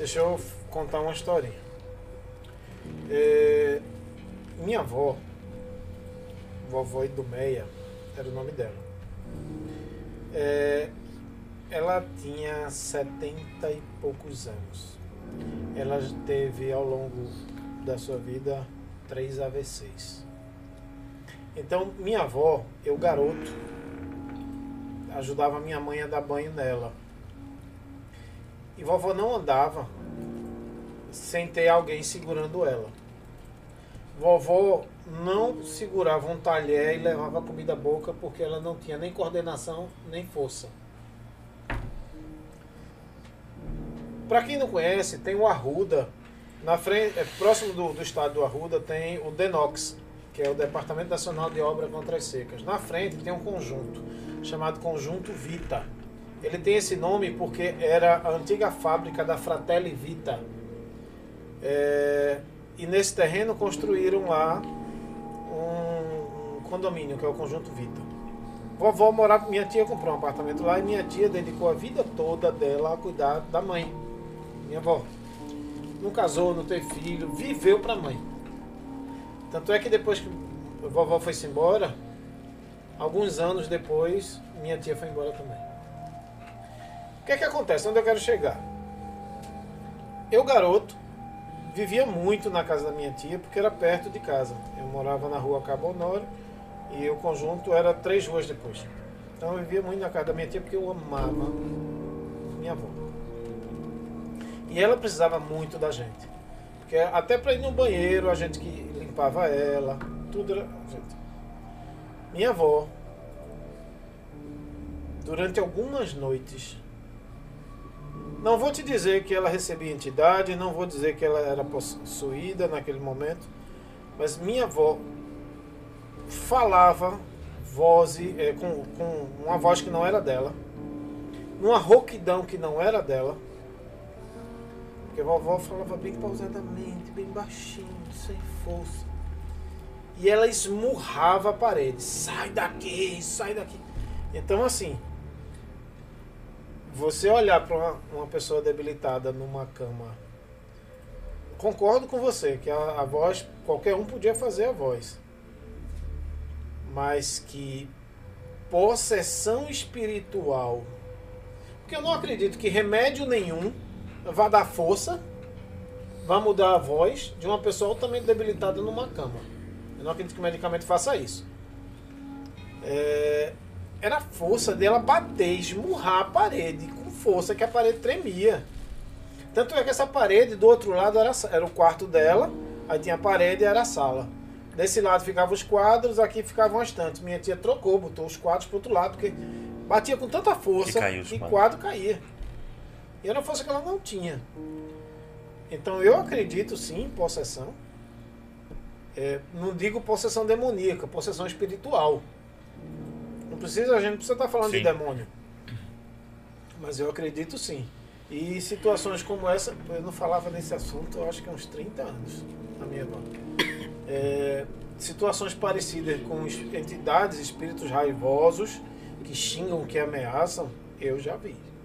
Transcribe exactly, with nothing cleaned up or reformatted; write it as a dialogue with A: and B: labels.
A: Deixa eu contar uma historinha. É, minha avó, vovó Idumeia, era o nome dela. É, ela tinha setenta e poucos anos. Ela teve ao longo da sua vida três A V Cs. Então, minha avó, eu garoto, ajudava minha mãe a dar banho nela. E vovó não andava sem ter alguém segurando ela. Vovó não segurava um talher e levava a comida à boca porque ela não tinha nem coordenação nem força. Para quem não conhece, tem o Arruda. Na frente, é, próximo do, do estado do Arruda tem o DENOX, que é o Departamento Nacional de Obras contra as Secas. Na frente tem um conjunto chamado Conjunto Vita. Ele tem esse nome porque era a antiga fábrica da Fratelli Vita. É, e nesse terreno construíram lá um, um condomínio, que é o Conjunto Vita. Vovó morava, minha tia comprou um apartamento lá e minha tia dedicou a vida toda dela a cuidar da mãe. Minha avó. Não casou, não teve filho, viveu para a mãe. Tanto é que depois que a vovó foi-se embora, alguns anos depois, minha tia foi embora também. O que é que acontece? Onde eu quero chegar? Eu, garoto, vivia muito na casa da minha tia, porque era perto de casa. Eu morava na rua Cabo Honório e o conjunto era três ruas depois. Então eu vivia muito na casa da minha tia porque eu amava minha avó. E ela precisava muito da gente. Porque até para ir no banheiro, a gente que limpava ela, tudo era a gente. Minha avó, durante algumas noites, não vou te dizer que ela recebia entidade, não vou dizer que ela era possuída naquele momento, mas minha avó falava voz, é, com, com uma voz que não era dela, numa rouquidão que não era dela, porque a vovó falava bem pausadamente, bem baixinho, sem força. E ela esmurrava a parede. Sai daqui, sai daqui. Então assim, você olhar para uma, uma pessoa debilitada numa cama, concordo com você que a, a voz, qualquer um podia fazer a voz. Mas que possessão espiritual, porque eu não acredito que remédio nenhum vá dar força, vai mudar a voz de uma pessoa altamente debilitada numa cama. Eu não acredito que o medicamento faça isso. É, era a força dela bater, esmurrar a parede com força que a parede tremia. Tanto é que essa parede do outro lado era, era o quarto dela, aí tinha a parede e era a sala. Desse lado ficavam os quadros, aqui ficavam as estantes. Minha tia trocou, botou os quadros para o outro lado, porque batia com tanta força que o quadro caía. E era uma força que ela não tinha. Então eu acredito sim em possessão. É, não digo possessão demoníaca, possessão espiritual. Não precisa, a gente não precisa estar falando sim. de demônio. Mas eu acredito sim. E situações como essa, eu não falava nesse assunto, eu acho que há uns trinta anos na minha banca. É, situações parecidas com entidades, espíritos raivosos que xingam, que ameaçam, eu já vi.